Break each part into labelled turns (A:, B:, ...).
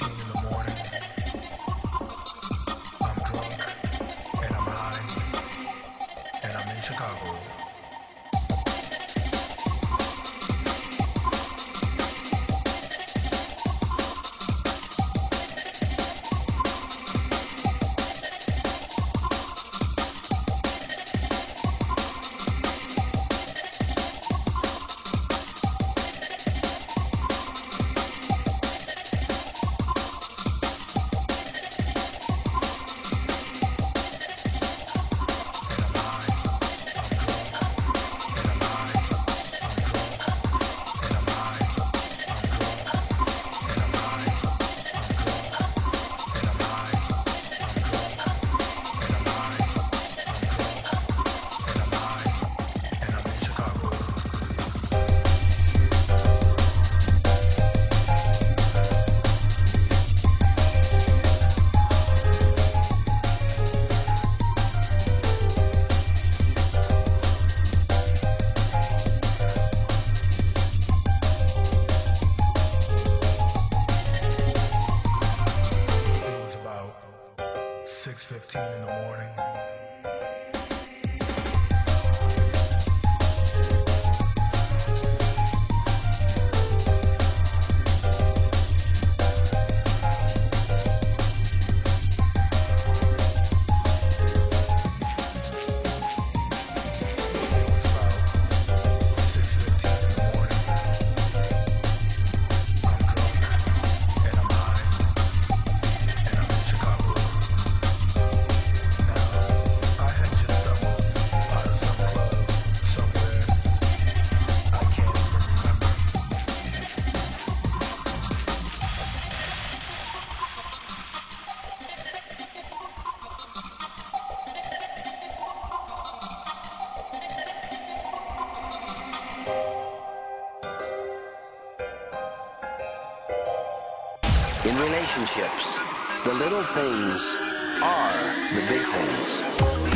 A: 6:15 in the morning. I'm drunk and I'm high and I'm in Chicago. It was about 6:15 in the morning.
B: In relationships, the little things are the big things.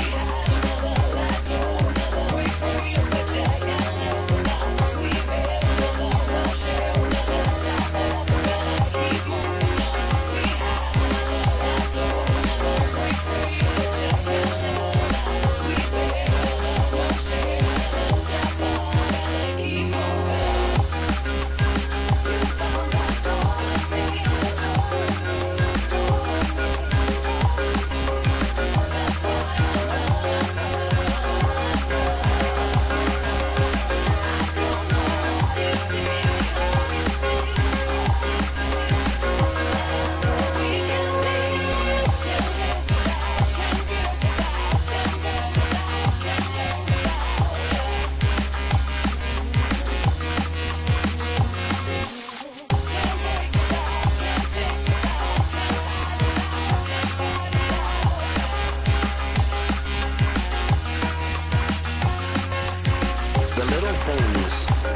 B: The little things.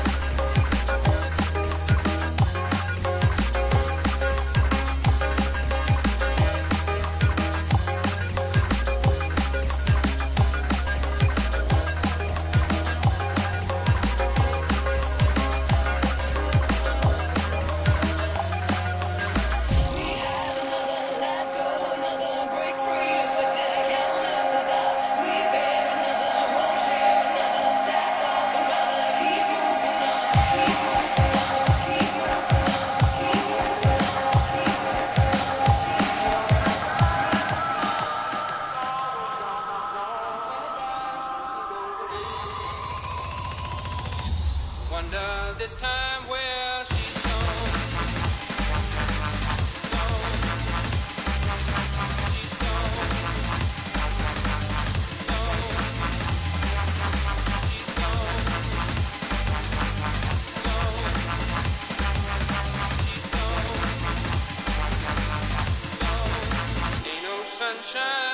C: Wonder this time where she's gone. Ain't no sunshine.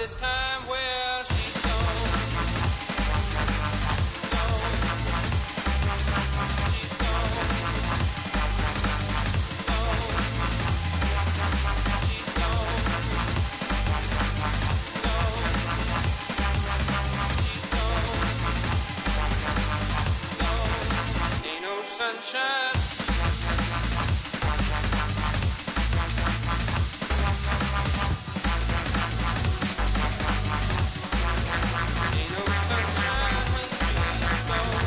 C: this time where she's gone. She's gone. Ain't no sunshine. Ain't no sunshine when she's gone.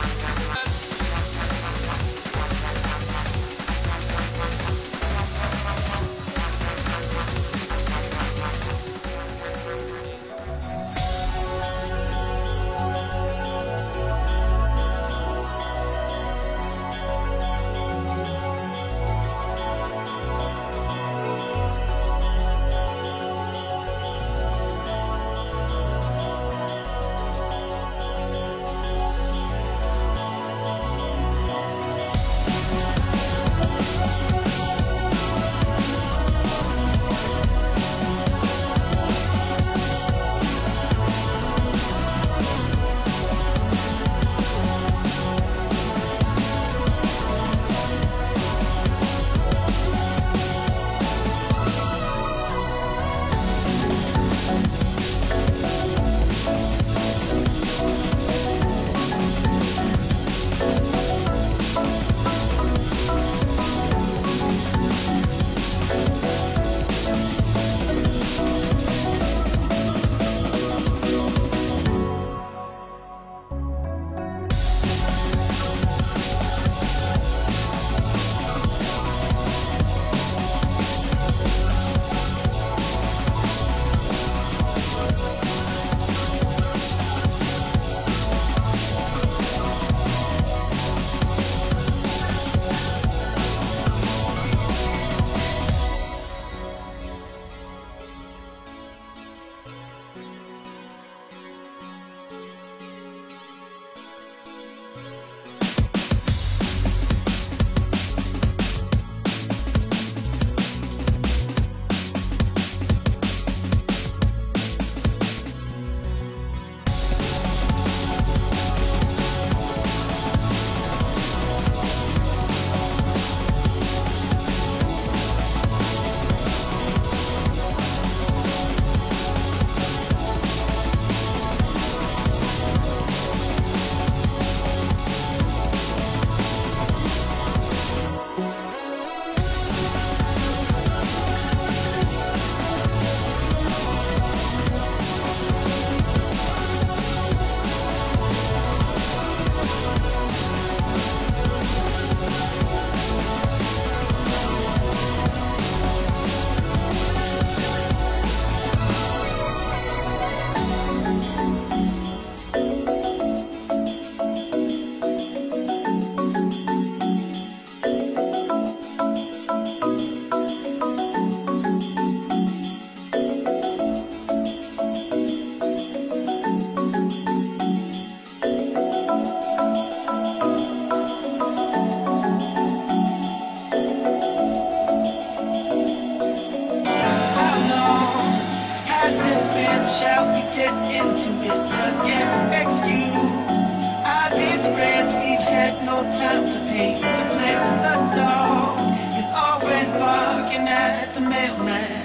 D: Shall we get into it again? Excuse our disgrace, we've had no time to pay the place. The dog is always barking at the mailman.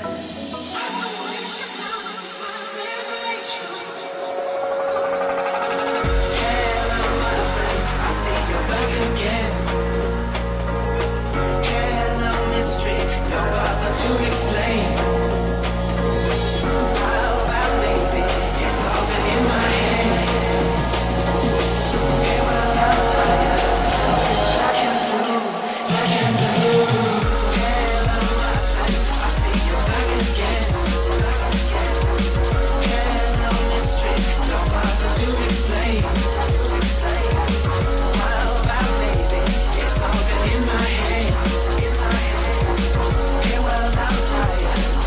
D: Hello, my friend, I see you're back again. Hello, mystery, don't bother to explain. It's all been in my head.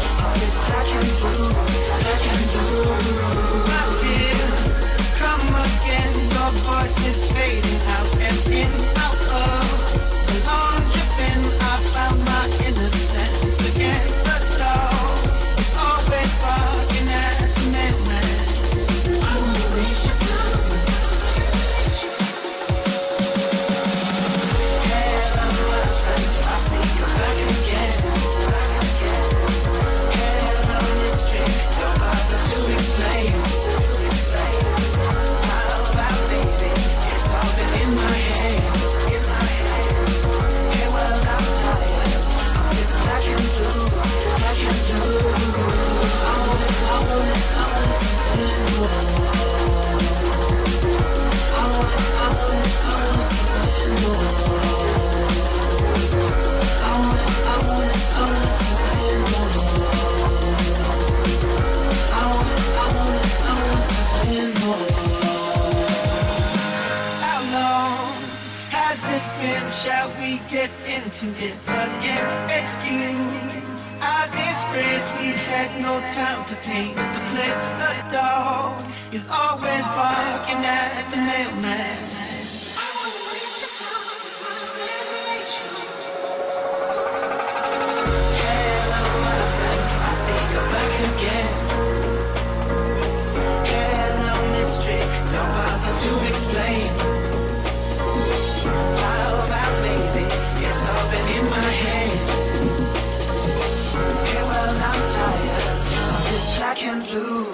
D: get into it again. Excuse our disgrace, we had no time to paint the place. The dog is always barking at the mailman. Hello, my friend, I see you're back again. Hello, mystery, don't bother to explain. How about maybe it's all been in my head? Hey, well, I'm tired of this black and blue.